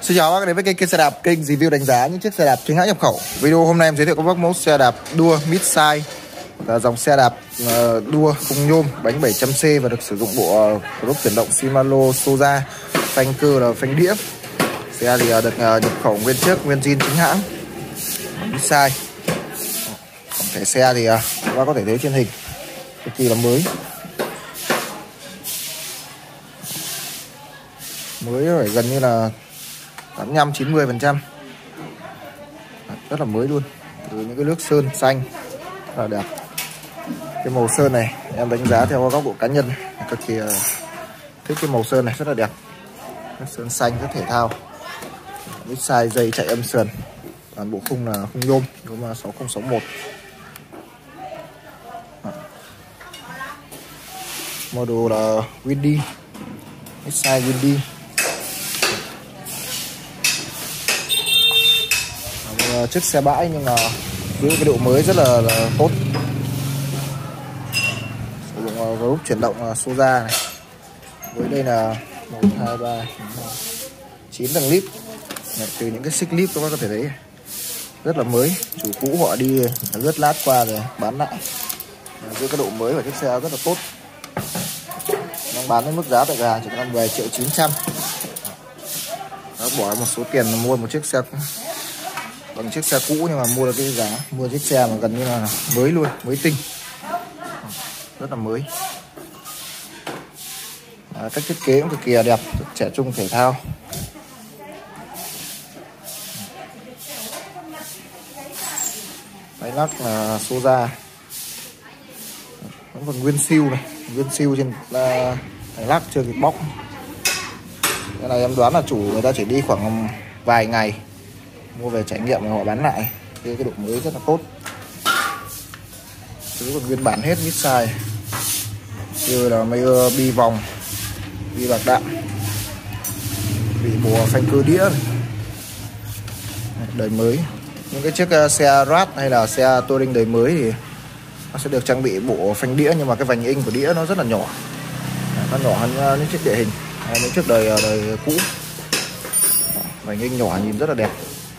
Xin chào các bác đến với kênh xe đạp, kênh review đánh giá những chiếc xe đạp chính hãng nhập khẩu. Video hôm nay em giới thiệu các bác mẫu xe đạp đua midsize, dòng xe đạp đua khung nhôm, bánh 700C và được sử dụng bộ group chuyển động Shimano Soja, phanh cơ là phanh đĩa. Xe thì được nhập khẩu nguyên chiếc, nguyên zin chính hãng, midsize. Tổng thể xe thì các bác có thể thấy trên hình cực kỳ là mới. Mới phải gần như là 85-90%, rất là mới luôn. Từ những cái nước sơn xanh rất là đẹp. Cái màu sơn này em đánh giá theo góc độ cá nhân cực kỳ thích cái màu sơn này, rất là đẹp. Nước sơn xanh rất thể thao. Midsize dây chạy âm sườn, toàn bộ khung là khung nhôm 6061. Model là Windy, Midsize Windy. Chiếc xe bãi nhưng mà giữ cái độ mới rất là tốt. Sử dụng group chuyển động Soja này. Với đây là 1, 2, 3, 9 tầng lip. Từ những cái xích lip các bác có thể thấy rất là mới. Chủ cũ họ đi lướt lát qua rồi bán lại. Giữ cái độ mới của chiếc xe rất là tốt. Đang bán với mức giá tại cửa hàng chỉ có 10.900.000. Đã bỏ một số tiền mua một chiếc xe bằng chiếc xe cũ nhưng mà mua được cái giá mua chiếc xe mà gần như là mới luôn, mới tinh, rất là mới. Cách thiết kế cũng cực kỳ là đẹp, rất trẻ trung thể thao. Máy lắc là Soja, vẫn còn nguyên siêu này, nguyên siêu trên máy lắc chưa kịp bóc. Cái này em đoán là chủ người ta chỉ đi khoảng vài ngày mua về trải nghiệm và họ bán lại. Cái độ mới rất là tốt. Thứ còn nguyên bản hết midsize, như là máy bi vòng, bi bạc đạn, bị bùa phanh cơ đĩa này. Đời mới. Những cái chiếc xe rat hay là xe touring đời mới thì nó sẽ được trang bị bộ phanh đĩa, nhưng mà cái vành in của đĩa nó rất là nhỏ, nó nhỏ hơn những chiếc địa hình, những chiếc đời cũ. Vành in nhỏ nhìn rất là đẹp.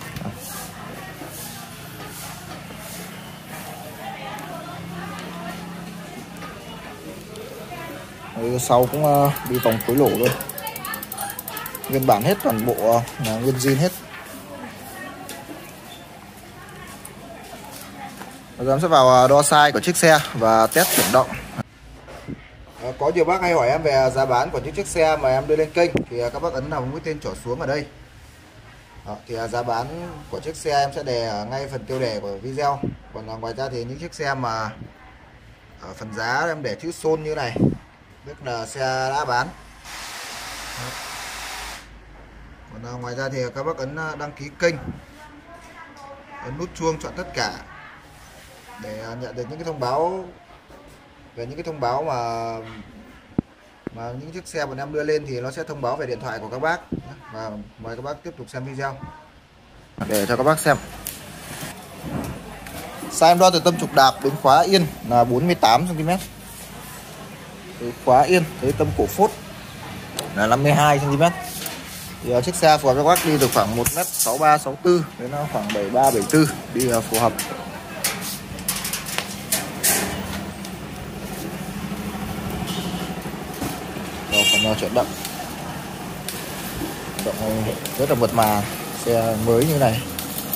Sau cũng đi vòng khối lỗ luôn, nguyên bản hết, toàn bộ là nguyên zin hết. Bây giờ em sẽ vào đo size của chiếc xe và test chuyển động. Có nhiều bác hay hỏi em về giá bán của những chiếc xe mà em đưa lên kênh thì các bác ấn vào mũi tên trỏ xuống ở đây. Thì giá bán của chiếc xe em sẽ đề ngay phần tiêu đề của video. Còn ngoài ra thì những chiếc xe mà ở phần giá em để chữ Son như này, tức là xe đã bán. Còn ngoài ra thì các bác ấn đăng ký kênh, ấn nút chuông chọn tất cả để nhận được những cái thông báo về những cái thông báo mà những chiếc xe bọn em đưa lên thì nó sẽ thông báo về điện thoại của các bác. Và mời các bác tiếp tục xem video để cho các bác xem. Size em đo từ tâm trục đạp đến khóa yên là 48 cm. Từ khóa yên tới tâm cổ phốt là 52 cm. Thì chiếc xe phù hợp cho các bác đi từ khoảng 1m63-64 đến khoảng 73-74 đi phù hợp. Rồi phần chuyển động rất là mượt mà, xe mới như này.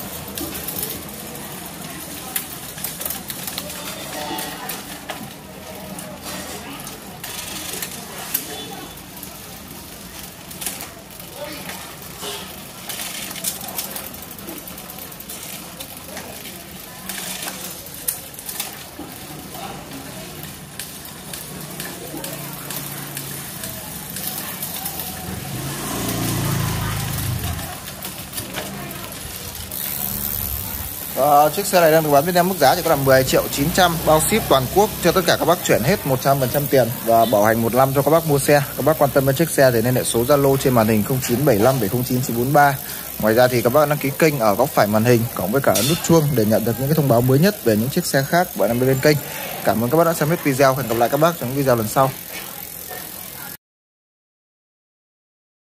Chiếc xe này đang được bán với em mức giá chỉ có là 10.900.000, bao ship toàn quốc cho tất cả các bác chuyển hết 100% tiền và bảo hành 1 năm cho các bác mua xe. Các bác quan tâm đến chiếc xe thì liên hệ số Zalo trên màn hình 0975709943. Ngoài ra thì các bác đăng ký kênh ở góc phải màn hình cộng với cả nút chuông để nhận được những cái thông báo mới nhất về những chiếc xe khác bọn em đưa lên kênh. Cảm ơn các bác đã xem hết video. Hẹn gặp lại các bác trong video lần sau.